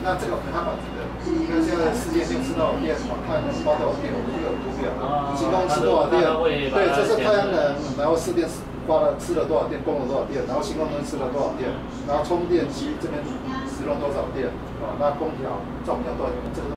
那这个它把这个，你看现在世界性吃多少电嘛，太阳能发多少电，我们这个图表，极光吃多少电？对，这是太阳能，然后市电吃了多少电，供了多少电，然后星光灯吃了多少电，然后充电机这边使用多少电啊？那空调照明要多少电？这个。